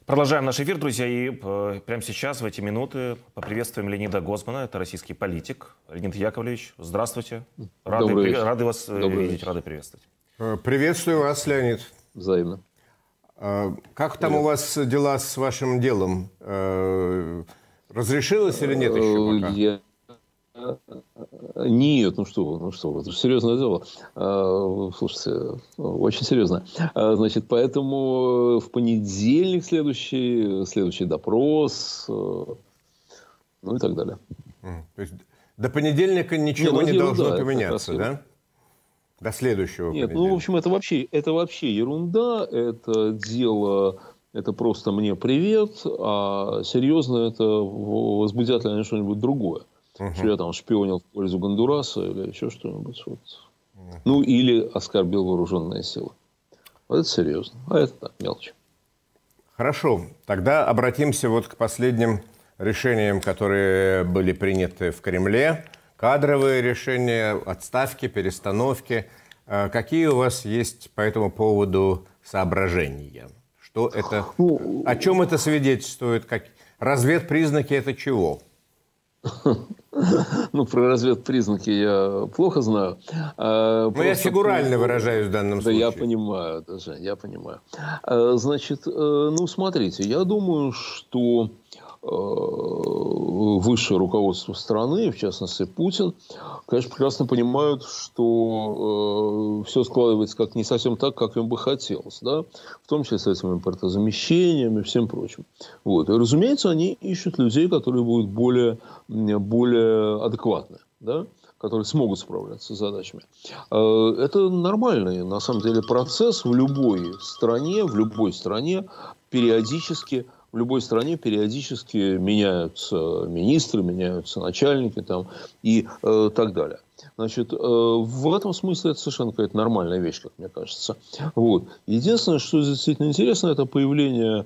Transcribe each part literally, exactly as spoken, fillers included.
Продолжаем наш эфир, друзья, и э, прямо сейчас, в эти минуты, поприветствуем Леонида Гозмана, это российский политик. Леонид Яковлевич, здравствуйте. Рады, при, рады вас Добрый видеть, вечер. рады приветствовать. Приветствую вас, Леонид. Взаимно. Как там у вас дела с вашим делом? Разрешилось или нет еще пока? Я... Нет, ну что вы, ну что вы, это же серьезное дело. Слушайте, очень серьезно. Значит, поэтому в понедельник следующий, следующий допрос, ну и так далее. То есть до понедельника ничего Нет, не ну, должно ерунда, поменяться, да? До следующего Нет, понедельника. ну, в общем, это вообще, это вообще ерунда, это дело... Это просто мне привет, а серьезно это возбудят ли они что-нибудь другое. Uh-huh. Что я там шпионил в пользу Гондураса или еще что-нибудь. Вот. Uh-huh. Ну, или оскорбил вооруженные силы. Вот это серьезно. А это так, мелочь. Хорошо. Тогда обратимся вот к последним решениям, которые были приняты в Кремле. Кадровые решения, отставки, перестановки. Какие у вас есть по этому поводу соображения? Что это, ну, о чем это свидетельствует? Как, разведпризнаки это чего? Ну, про разведпризнаки я плохо знаю. А, ну, я фигурально выражаюсь в данном да, случае. Да, я понимаю, даже, я понимаю. Значит, ну, смотрите, я думаю, что высшее руководство страны, в частности Путин, конечно, прекрасно понимают, что э, все складывается как не совсем так, как им бы хотелось, да? В том числе с этим импортозамещением и всем прочим. Вот. И, разумеется, они ищут людей, которые будут более, более адекватны, да? Которые смогут справляться с задачами. Это нормальный, на самом деле, процесс в любой стране, в любой стране периодически В любой стране периодически меняются министры, меняются начальники там, и э, так далее. Значит, э, в этом смысле это совершенно какая-то нормальная вещь, как мне кажется. Вот. Единственное, что действительно интересно, это появление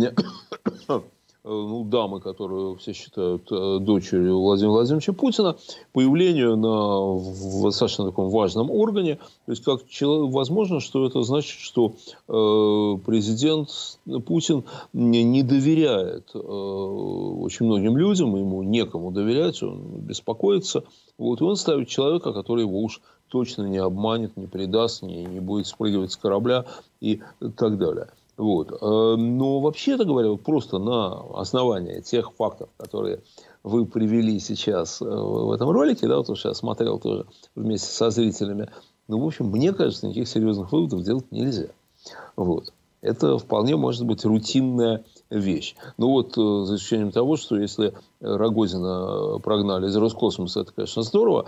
ну, дамы, которую все считают дочерью Владимира Владимировича Путина, появлению на в достаточно таком важном органе. То есть, как человек, возможно, что это значит, что э, президент Путин не, не доверяет э, очень многим людям, ему некому доверять, он беспокоится. Вот, и он ставит человека, который его уж точно не обманет, не предаст, не, не будет спрыгивать с корабля и так далее. Вот. Но вообще-то говоря, просто на основании тех фактов, которые вы привели сейчас в этом ролике, да, вот я смотрел тоже вместе со зрителями, ну, в общем, мне кажется, никаких серьезных выводов делать нельзя. Вот. Это вполне может быть рутинная вещь. Ну вот, за исключением того, что если Рогозина прогнали из Роскосмоса, это, конечно, здорово,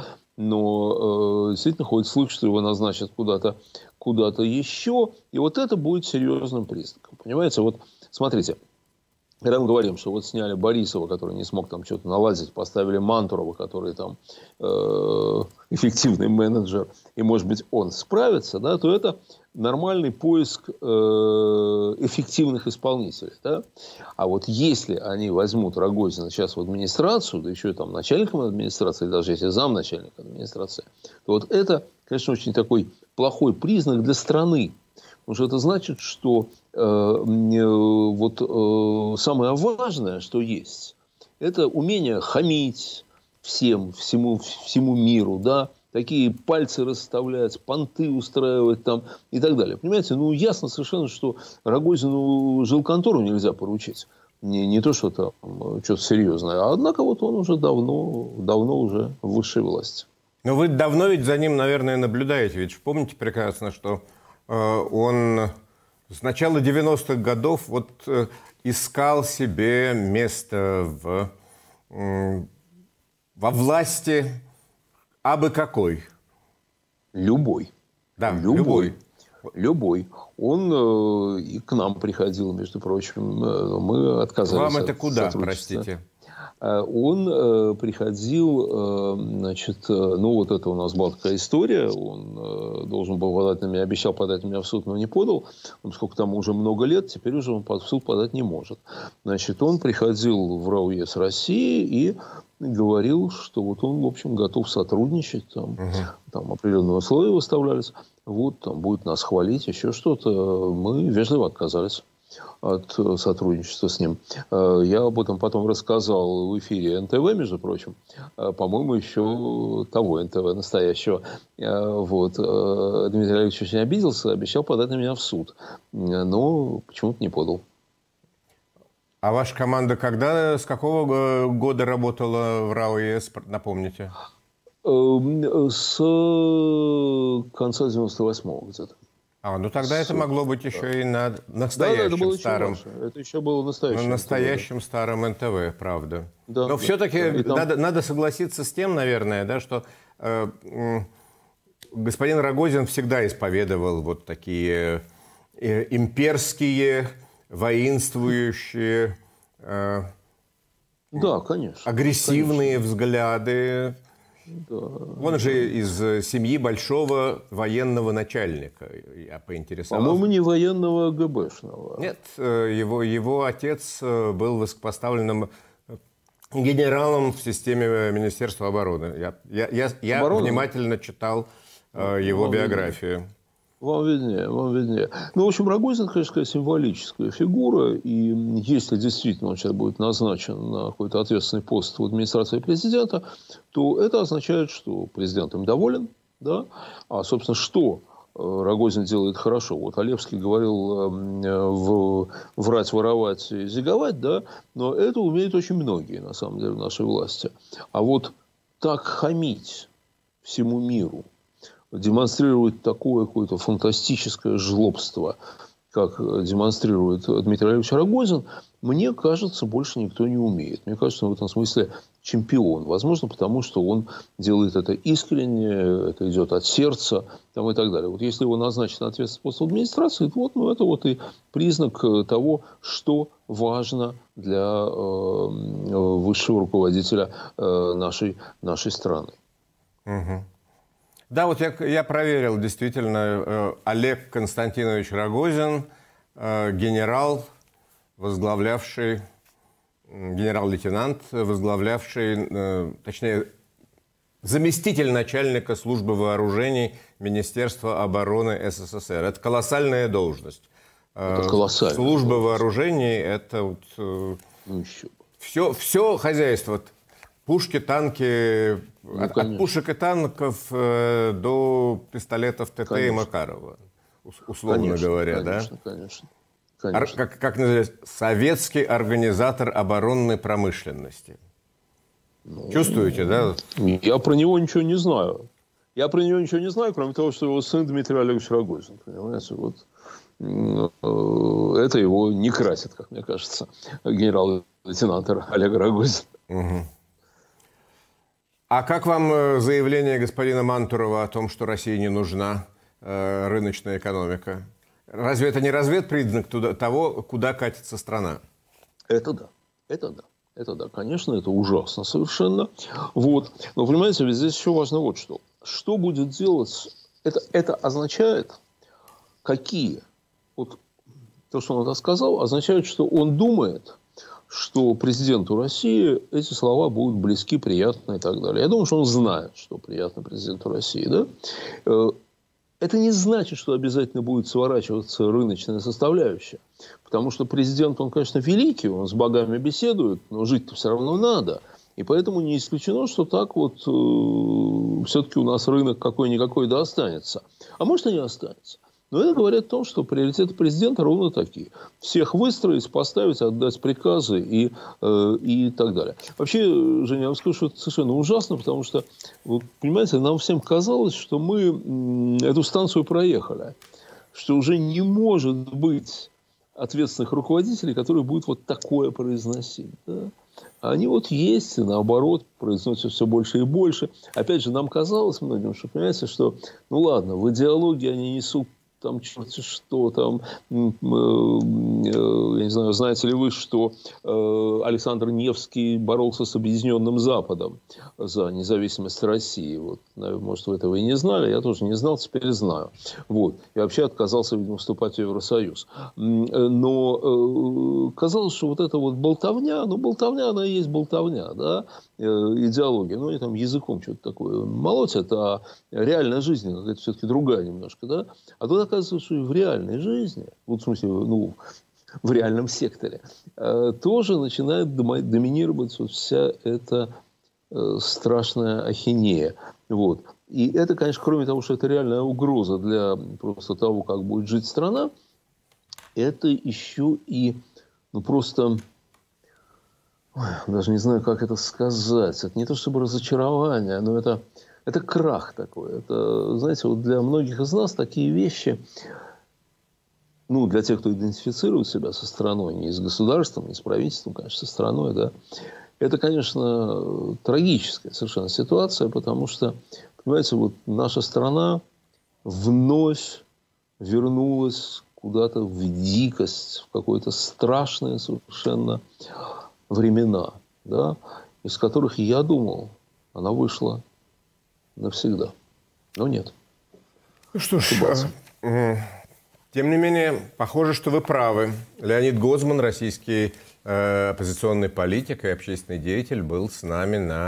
но э, действительно ходит слух, что его назначат куда-то куда-то еще, и вот это будет серьезным признаком. Понимаете, вот смотрите, когда мы говорим, что вот сняли Борисова, который не смог там что-то наладить, поставили Мантурова, который там э, эффективный менеджер, и, может быть, он справится, да, то это нормальный поиск э, эффективных исполнителей. Да? А вот если они возьмут Рогозина сейчас в администрацию, да еще и там начальником администрации, или даже если замначальника администрации, то вот это, конечно, очень такой плохой признак для страны. Потому что это значит, что э, вот, э, самое важное, что есть, это умение хамить всем, всему, всему миру, да, такие пальцы расставлять, понты устраивать там и так далее. Понимаете, ну ясно совершенно, что Рогозину жилконтору нельзя поручить. Не, не то, что там что-то серьезное. Однако вот он уже давно, давно уже в высшей власти. Но вы давно ведь за ним, наверное, наблюдаете. Ведь помните прекрасно, что э, он с начала девяностых годов вот, э, искал себе место в, э, во власти абы какой. Любой. Да, любой. любой. Любой. Он э, и к нам приходил, между прочим. Э, мы отказались. Вам это от куда, сотрудничества. простите? Он э, приходил, э, значит, э, ну, вот это у нас была такая история, он э, должен был подать на меня, обещал подать на меня в суд, но не подал, поскольку там уже много лет, теперь уже он в суд подать не может. Значит, он приходил в РАО ЕС России и говорил, что вот он, в общем, готов сотрудничать, там, угу. там определенные условия выставлялись, вот, там, будет нас хвалить, еще что-то, мы вежливо отказались. от сотрудничества с ним. Я об этом потом рассказал в эфире эн тэ вэ, между прочим. По-моему, еще того эн тэ вэ настоящего. Вот. Дмитрий Олегович очень обиделся, обещал подать на меня в суд. Но почему-то не подал. А ваша команда когда, с какого года работала в РАО ЕС, напомните? С конца девяносто восьмого где-то. А, ну тогда это могло быть еще и на настоящем да, это было старом. Это еще было настоящим. На настоящем эн тэ вэ, да. Старом эн тэ вэ, правда. Да, Но да. все-таки там... надо, надо согласиться с тем, наверное, да, что э, э, господин Рогозин всегда исповедовал вот такие э, имперские, воинствующие, э, да, конечно, агрессивные конечно. взгляды. Да. Он же из семьи большого военного начальника. Я поинтересовался. По-моему, не военного ГБшного. Нет, его, его отец был высокопоставленным генералом в системе Министерства обороны. Я, я, я, я внимательно читал его Вам биографию. Виднее. Вам виднее, вам виднее. Ну, в общем, Рогозин, конечно, символическая фигура. И если действительно он сейчас будет назначен на какой-то ответственный пост в администрации президента, то это означает, что президент им доволен. Да? А, собственно, что Рогозин делает хорошо? Вот Олевский говорил в, врать, воровать и зиговать, да? Но это умеют очень многие, на самом деле, в нашей власти. А вот так хамить всему миру, демонстрировать такое какое-то фантастическое жлобство, как демонстрирует Дмитрий Олегович Рогозин, мне кажется, больше никто не умеет. Мне кажется, он в этом смысле чемпион. Возможно, потому что он делает это искренне, это идет от сердца там, и так далее. Вот если его назначить на ответственный пост в администрации, то вот, ну, это вот и признак того, что важно для э, высшего руководителя э, нашей, нашей страны. Угу. Да, вот я, я проверил, действительно, э, Олег Константинович Рогозин, э, генерал, возглавлявший, генерал-лейтенант, возглавлявший, э, точнее, заместитель начальника службы вооружений Министерства обороны СССР. Это колоссальная должность. Это колоссальная Служба должность. вооружений – это вот, э, ну, еще. Все, все хозяйство. Пушки, танки, ну, от, от пушек и танков э, до пистолетов ТТ конечно. И Макарова, условно конечно, говоря, конечно, да? Конечно, конечно. Ор, как, как называется? Советский организатор оборонной промышленности. Ну, Чувствуете, да? Я про него ничего не знаю. Я про него ничего не знаю, кроме того, что его сын Дмитрий Олегович Рогозин. Понимаете, вот это его не красит, как мне кажется, генерал-лейтенант Олег Рогозин. Угу. А как вам заявление господина Мантурова о том, что России не нужна э, рыночная экономика? Разве это не разведпризнак туда, того, куда катится страна? Это да. Это да. Это да. Конечно, это ужасно совершенно. Вот. Но, понимаете, ведь здесь еще важно вот что. Что будет делать? Это, это означает, какие? Вот то, что он это сказал, означает, что он думает, что президенту России эти слова будут близки, приятны и так далее. Я думаю, что он знает, что приятно президенту России. Да? Это не значит, что обязательно будет сворачиваться рыночная составляющая. Потому что президент, он, конечно, великий, он с богами беседует, но жить-то все равно надо. И поэтому не исключено, что так вот э, все-таки у нас рынок какой-никакой да останется. А может и не останется. Но это говорит о том, что приоритеты президента ровно такие. Всех выстроить, поставить, отдать приказы и, э, и так далее. Вообще, Женя, я вам скажу, что это совершенно ужасно, потому что, вот, понимаете, нам всем казалось, что мы эту станцию проехали. Что уже не может быть ответственных руководителей, которые будут вот такое произносить. Да? А они вот есть, и наоборот, произносят все больше и больше. Опять же, нам казалось многим, что, понимаете, что, ну ладно, в идеологии они несут там черти что, там, э, э, я не знаю, знаете ли вы, что э, Александр Невский боролся с Объединенным Западом за независимость России. Вот, может, вы этого и не знали, я тоже не знал, теперь знаю. Вот. И вообще отказался, видимо, вступать в Евросоюз. Но э, казалось, что вот эта вот болтовня, ну, болтовня, она и есть болтовня, да, э, идеология, ну, они там языком что-то такое молотят, а реальная жизнь какая-то все-таки другая немножко, да. А тут оказывается, что и в реальной жизни, вот в смысле, ну, в реальном секторе, тоже начинает доминировать вот вся эта страшная ахинея. Вот. И это, конечно, кроме того, что это реальная угроза для просто того, как будет жить страна, это еще и ну, просто, ой, даже не знаю, как это сказать. Это не то чтобы разочарование, но это, это крах такой. Это, знаете, вот для многих из нас такие вещи, ну, для тех, кто идентифицирует себя со страной, не с государством, не с правительством, конечно, со страной, да, это, конечно, трагическая совершенно ситуация, потому что, понимаете, вот наша страна вновь вернулась куда-то в дикость, в какое-то страшные совершенно времена, да, из которых, я думал, она вышла навсегда. Но нет. Ну что ж, тем не менее, похоже, что вы правы. Леонид Гозман, российский э, оппозиционный политик и общественный деятель, был с нами на